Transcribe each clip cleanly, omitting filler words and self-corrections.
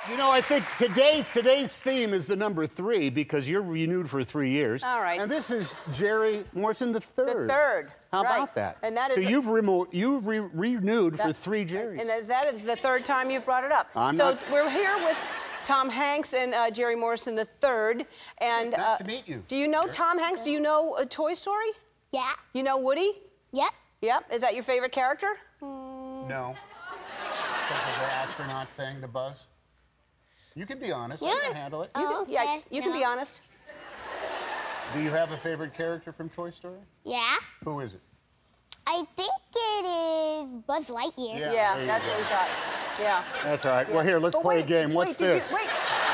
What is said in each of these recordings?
You know, I think today's theme is the number 3 because you're renewed for 3 years. All right. And this is Jerry Morrison III. The third. How right. about that? And that is so you've renewed for 3 Jerrys. And that is the third time you've brought it up. We're here with Tom Hanks and Jerry Morrison III. And nice to meet you. Do you know Tom Hanks? Do you know Toy Story? Yeah. You know Woody? Yep. Yep. Is that your favorite character? No. Because of the astronaut thing, the buzz. You can be honest. Yeah. I can handle it. Yeah, you can be honest. Do you have a favorite character from Toy Story? Yeah. Who is it? I think it is Buzz Lightyear. Yeah, that's what we thought. Yeah. That's all right. Yeah. Well, here, let's play a game. What's this? Wait.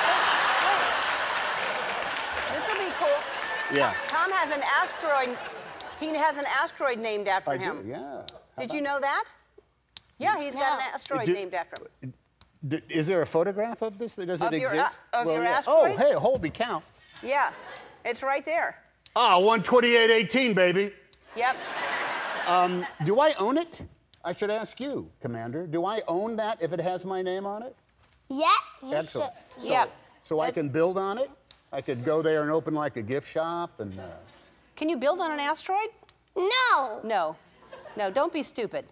This will be cool. Yeah. Tom has an asteroid. He has an asteroid named after him. I do, yeah. Did you know that? Yeah, he's got an asteroid named after him. Is there a photograph of this? Does it exist? Of your asteroid? Oh, hey, holy cow. Yeah, it's right there. Ah, 12818, baby. Yep. Do I own it? I should ask you, Commander. Do I own that if it has my name on it? Yeah, you Excellent. should. Yeah. So I can build on it? I could go there and open like a gift shop and... Can you build on an asteroid? No. No. No, don't be stupid.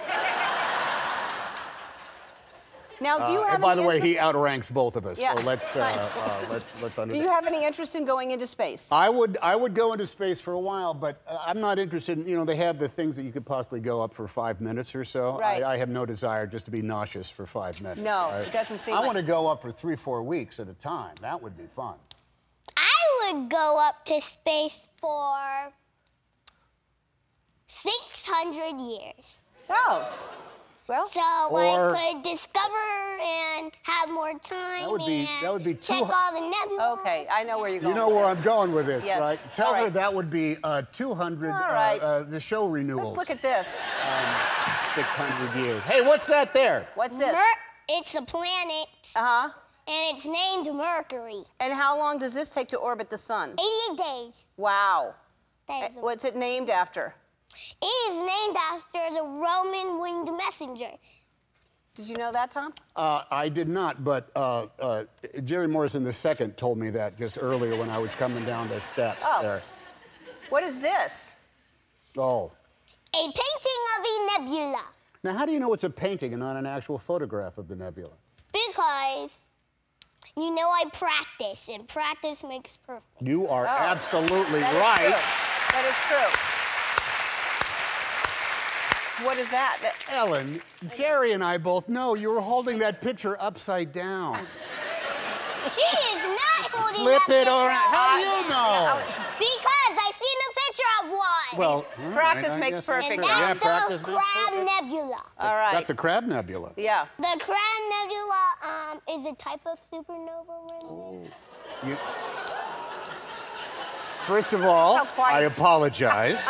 Now, do you have by the way, he outranks both of us, Yeah. so let's understand. Do you have any interest in going into space? I would go into space for a while, but I'm not interested in, you know, they have the things that you could possibly go up for 5 minutes or so. Right. I have no desire just to be nauseous for 5 minutes. No, it doesn't seem I like... want to go up for 3 or 4 weeks at a time. That would be fun. I would go up to space for 600 years. Oh. Well, So I could discover and have more time that would be check all the nebulae. okay, I know where you're going. You know where I'm going with this, Yes. right? Tell All her right. that would be 200, All right. the show renewals. Let's look at this. 600 years. Hey, what's that there? What's this? It's a planet, Uh-huh. and it's named Mercury. And how long does this take to orbit the sun? 88 days. Wow. That is What's it named after? It is named after the Roman winged messenger. Did you know that, Tom? I did not, but Jerry Morrison II told me that just earlier when I was coming down the steps there. What is this? Oh. A painting of a nebula. Now, how do you know it's a painting and not an actual photograph of the nebula? Because, you know, I practice, and practice makes perfect. You are absolutely That is right. true. That is true. What is that? Ellen, Jerry and I both know you were holding that picture upside down. She is not holding Flip that it around. picture. How do you know? Because I seen a picture of one. Well, Practice I makes guess perfect. that's and true. that's Practice the makes Crab perfect. Nebula. All right. That's a crab nebula. Yeah. The Crab Nebula is a type of supernova remnant. First of all, How quiet. I apologize.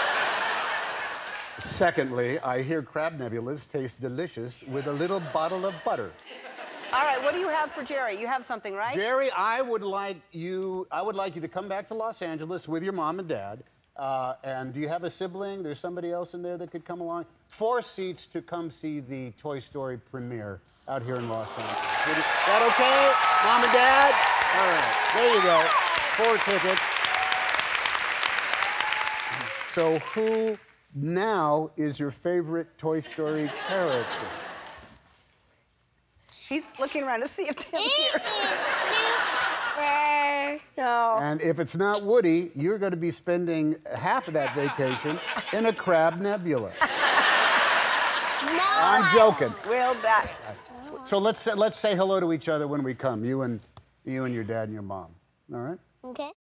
Secondly, I hear crab nebulas taste delicious with a little bottle of butter. All right, what do you have for Jerry? You have something, right? Jerry, I would like you to come back to Los Angeles with your mom and dad. And do you have a sibling? There's somebody else in there that could come along. 4 seats to come see the Toy Story premiere out here in Los Angeles. Is that okay, mom and dad? All right, there you go. 4 tickets. So who now is your favorite Toy Story character? He's looking around to see if Tim's It here. is super. No. And if it's not Woody, you're going to be spending half of that vacation in a crab nebula. No. I'm joking. Will that? So let's say hello to each other when we come. You and your dad and your mom. All right? Okay.